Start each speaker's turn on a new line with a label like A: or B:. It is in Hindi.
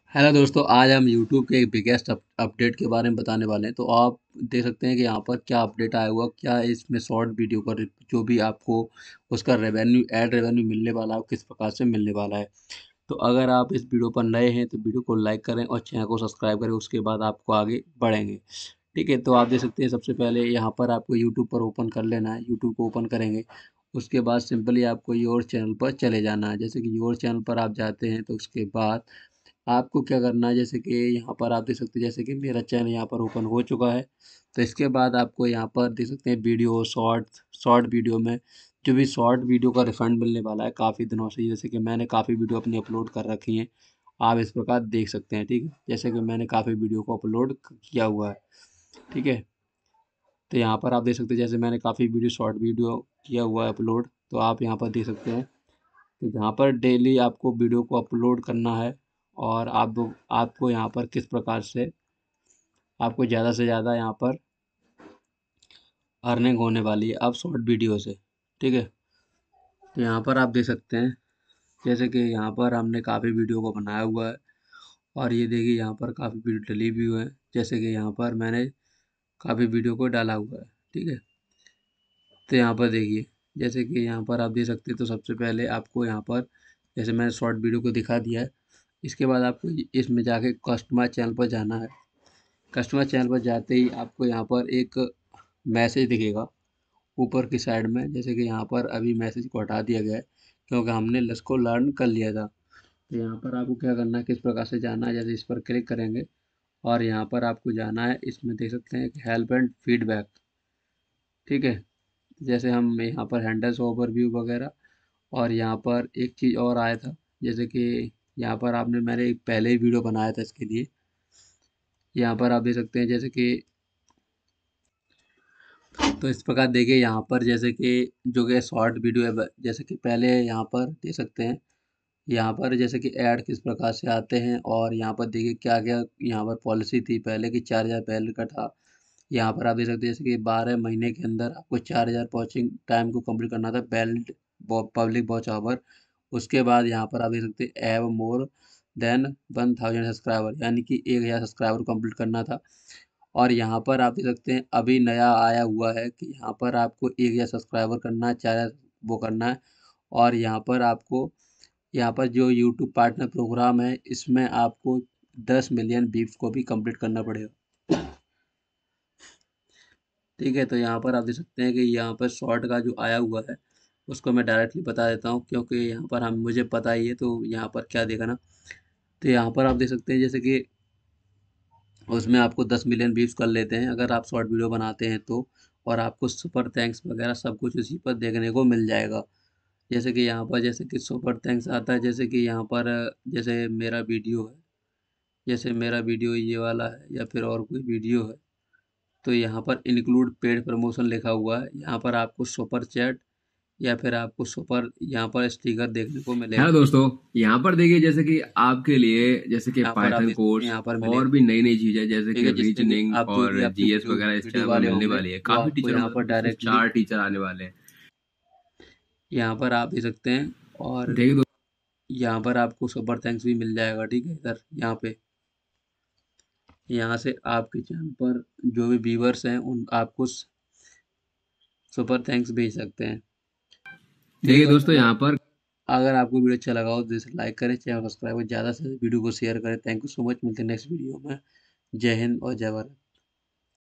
A: हेलो दोस्तों, आज हम YouTube के एक बिगेस्ट अपडेट के बारे में बताने वाले हैं। तो आप देख सकते हैं कि यहाँ पर क्या अपडेट आया हुआ, क्या इसमें शॉर्ट वीडियो का जो भी आपको उसका रेवेन्यू एड रेवेन्यू मिलने वाला है, किस प्रकार से मिलने वाला है। तो अगर आप इस वीडियो पर नए हैं तो वीडियो को लाइक करें और चैनल को सब्सक्राइब करें, उसके बाद आपको आगे बढ़ेंगे। ठीक है, तो आप देख सकते हैं सबसे पहले यहाँ पर आपको यूट्यूब पर ओपन कर लेना है। यूट्यूब को ओपन करेंगे, उसके बाद सिंपली आपको योर चैनल पर चले जाना है। जैसे कि योर चैनल पर आप जाते हैं तो उसके बाद आपको क्या करना है, जैसे कि यहाँ पर आप देख सकते हैं, जैसे कि मेरा चैनल यहाँ पर ओपन हो चुका है। तो इसके बाद आपको यहाँ पर देख सकते हैं वीडियो शॉर्ट वीडियो में जो भी शॉर्ट वीडियो का रिफंड मिलने वाला है काफ़ी दिनों से। जैसे कि मैंने काफ़ी वीडियो अपनी अपलोड कर रखी हैं, आप इस प्रकार देख सकते हैं। ठीक है, जैसे कि मैंने काफ़ी वीडियो को अपलोड किया हुआ है। ठीक है, तो यहाँ पर आप देख सकते हैं जैसे मैंने काफ़ी वीडियो शॉर्ट वीडियो किया हुआ है अपलोड। तो आप यहाँ पर देख सकते हैं कि जहाँ पर डेली आपको वीडियो को अपलोड करना है और आपको यहाँ पर किस प्रकार से आपको ज़्यादा से ज़्यादा यहाँ पर अर्निंग होने वाली है अब शॉर्ट वीडियो से। ठीक है, तो यहाँ पर आप देख सकते हैं जैसे कि यहाँ पर हमने काफ़ी वीडियो को बनाया हुआ है और ये देखिए यहाँ पर काफ़ी वीडियो डली भी हुए हैं। जैसे कि यहाँ पर मैंने काफ़ी वीडियो को डाला हुआ है। ठीक है, तो यहाँ पर देखिए जैसे कि यहाँ पर आप देख सकते हैं। तो सबसे पहले आपको यहाँ पर जैसे मैंने शॉर्ट वीडियो को दिखा दिया है, इसके बाद आपको इसमें जाके कस्टमर चैनल पर जाना है। कस्टमर चैनल पर जाते ही आपको यहाँ पर एक मैसेज दिखेगा ऊपर की साइड में। जैसे कि यहाँ पर अभी मैसेज को हटा दिया गया है क्योंकि हमने इसको लर्न कर लिया था। तो यहाँ पर आपको क्या करना है, किस प्रकार से जाना है, जैसे इस पर क्लिक करेंगे और यहाँ पर आपको जाना है, इसमें देख सकते हैं कि हेल्प एंड फीडबैक। ठीक है, जैसे हम यहाँ पर हैंडल्स ओवरव्यू वगैरह, और यहाँ पर एक चीज़ और आया था, जैसे कि यहाँ पर आपने मैंने एक पहले ही वीडियो बनाया था इसके लिए। यहाँ पर आप देख सकते हैं जैसे कि तो इस प्रकार देखिए यहाँ पर जैसे कि जो कि शॉर्ट वीडियो है, जैसे कि पहले यहाँ पर देख सकते हैं यहाँ पर जैसे कि ऐड किस प्रकार से आते हैं। और यहाँ पर देखिए क्या क्या यहाँ पर पॉलिसी थी पहले की, 4,000 पहले का था। यहाँ पर आप देख सकते हैं जैसे कि 12 महीने के अंदर आपको 4,000 वॉचिंग टाइम को कंप्लीट करना था, बेल्ट पब्लिक वॉच आवर। उसके बाद यहाँ पर आप देख सकते हैं एव मोर देन 1,000 सब्सक्राइबर, यानी कि 1,000 सब्सक्राइबर कंप्लीट करना था। और यहाँ पर आप देख सकते हैं अभी नया आया हुआ है कि यहाँ पर आपको 1,000 सब्सक्राइबर करना है, 4,000 वो करना है। और यहाँ पर आपको यहाँ पर जो यूट्यूब पार्टनर प्रोग्राम है इसमें आपको 10 मिलियन व्यूज को भी कंप्लीट करना पड़ेगा। ठीक है, तो यहाँ पर आप देख सकते हैं कि यहाँ पर शॉर्ट का जो आया हुआ है उसको मैं डायरेक्टली बता देता हूँ, क्योंकि यहाँ पर हम मुझे पता ही है। तो यहाँ पर क्या देखा ना, तो यहाँ पर आप देख सकते हैं जैसे कि उसमें आपको 10 मिलियन व्यूज कर लेते हैं अगर आप शॉर्ट वीडियो बनाते हैं तो। और आपको सुपर थैंक्स वगैरह सब कुछ इसी पर देखने को मिल जाएगा। जैसे कि यहाँ पर जैसे कि सुपर थैंक्स आता है, जैसे कि यहाँ पर जैसे मेरा वीडियो है, जैसे मेरा वीडियो ये वाला है या फिर और कोई वीडियो है, तो यहाँ पर इंक्लूड पेड प्रमोशन लिखा हुआ है। यहाँ पर आपको सुपर चैट या फिर आपको सुपर यहाँ पर स्टिकर देखने को
B: हेलो
A: मिलेगा।
B: दोस्तों। यहाँ पर देखिए जैसे कि आपके लिए जैसे कि
A: यहाँ पर आप
B: पाइथन
A: देख सकते हैं
B: कोर्स
A: यहाँ पर
B: और
A: मिलेगा।
B: भी नई नई चीजें जैसे
A: ठीक
B: कि
A: है, जिससे कि
B: रीजनिंग
A: आप जो भी
B: और
A: आपके
B: जीएस
A: वीडियो
B: वगैरह इस
A: वीडियो
B: चैनल पर
A: वाले
B: मिलने
A: होंगे
B: वाली है।
A: वो
B: काफी
A: आपको
B: टीचर
A: यहाँ
B: मतलब
A: पर
B: इसमें
A: डायरेक्टली
B: 4 टीचर आने वाले हैं।
A: यहाँ पर आप देख सकते हैं। और
B: देखिए
A: यहाँ पर आपको सुपर थैंक्स भी मिल जाएगा। ठीक है, इधर यहाँ पे यहाँ से आपके चैनल पर जो भी व्यूवर्स हैं उन आपको सुपर थैंक्स भेज सकते हैं। ठीक
B: देखिए
A: है,
B: दोस्तों यहाँ पर
A: अगर आपको वीडियो अच्छा लगा हो तो इसे लाइक करें, चैनल सब्सक्राइब करें, ज़्यादा से वीडियो को शेयर करें। थैंक यू सो मच, मिलते हैं नेक्स्ट वीडियो में। जय हिंद और जय भारत।